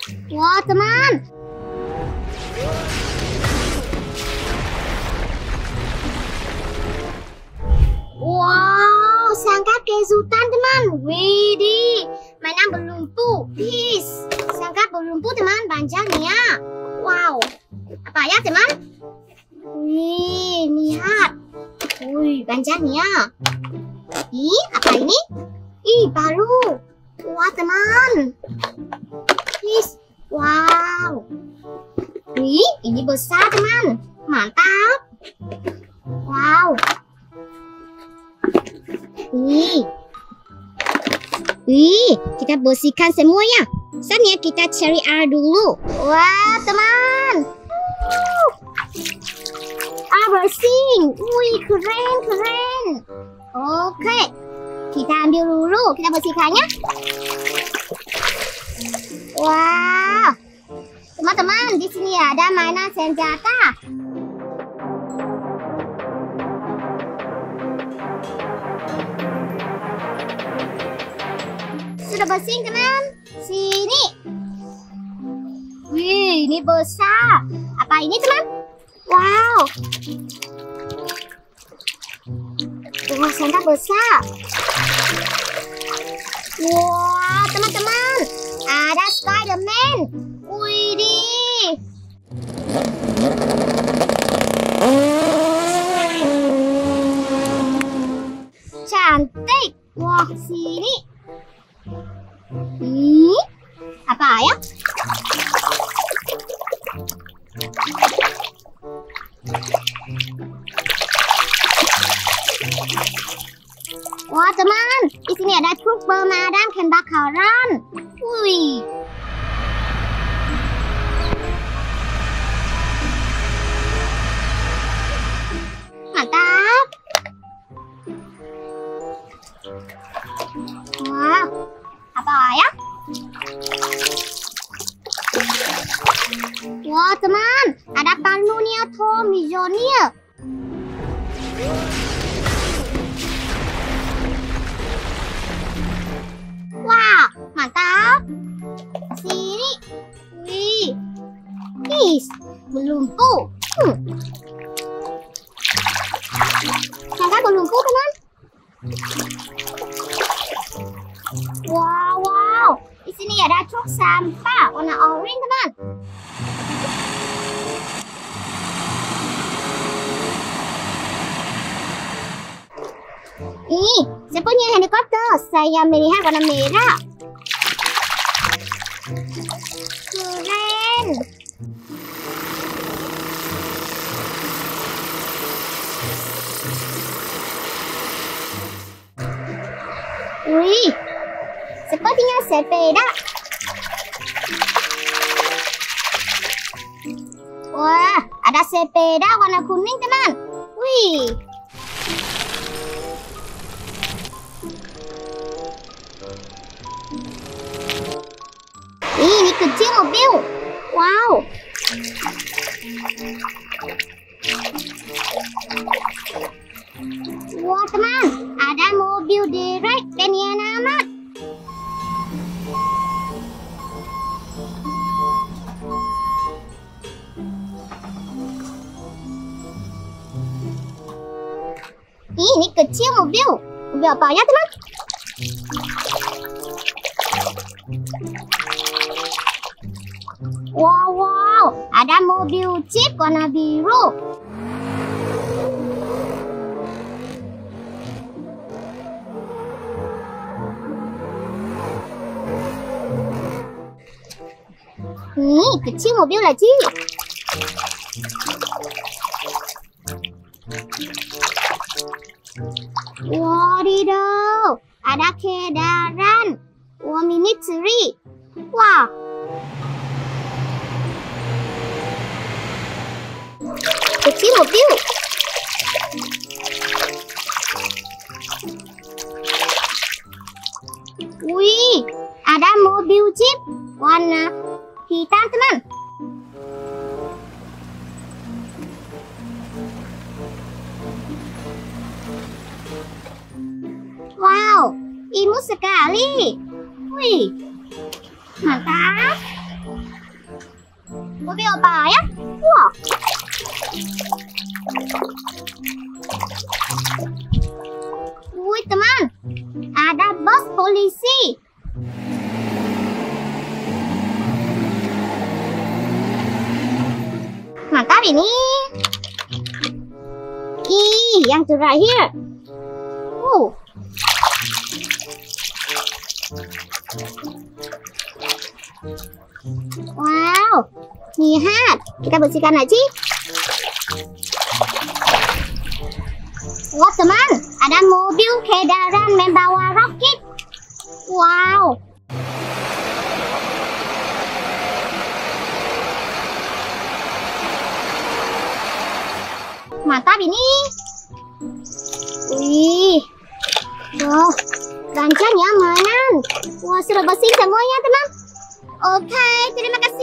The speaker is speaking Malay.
Wah, teman. Wow, sangkar kejutan teman. Widih, mainan berlumpur. Peace. Sangkar berlumpur teman, banjaknya. Wow, apa ya teman? Wih, lihat. Wih, banjaknya. Ih, apa ini? Ih, baru. Wah, teman. Peace. Wow. Wih, ini besar teman. Mantap. Wow. Wih, kita bersihkan semuanya. Saatnya kita cari air dulu. Wah, teman. Air bersih. Wih, keren. Oke, kita ambil dulu. Kita bersihkannya. Wah, teman-teman, di sini ada mainan senjata. Sudah bersih teman. Sini. Wih, ini besar. Apa ini teman? Wow. Wah, sangkar besar. Wah, teman-teman, ada Spiderman. Widih. Cantik. Wah, sini. Ini apa ya? Wah, teman, di sini ada truk pemadam kebakaran. Wih. Mantap. Wah, apa ya? Wah, teman, ada palunya Tom Visioner. Wah, mantap. Sini. Wih. Berlumpur. Sangkar berlumpur, teman. Wow. Di sini ada truk sampah warna oranye, teman. Ini, saya punya helikopter. Saya melihat warna merah. Keren. Wih, sepertinya sepeda. Wah, ada sepeda warna kuning, teman. Wih. Ini kecil mobil. Wow. Wah, teman, ada mobil direct kenian amat. Ini kecil mobil. Mobil apa ya, teman? Wow, ada mobil jeep warna biru. Nih, kecil mobil lagi. Wadidaw, ada kendaraan. Wah, military. Wah. Kecil mobil. Wih, ada mobil jeep warna hitam, teman. Wow, imut sekali. Wih, mantap. mobil apa ya? Wah. Wih teman, ada bus polisi. Mantap ini. Ih, yang terakhir. Wow, lihat, kita bersihkan lagi. Wah teman, ada mobil kendaraan membawa roket. Wow. Mantap ini. Wih. Wow, ganjanya mainan. Wah, sudah bersih semuanya teman. Oke, terima kasih.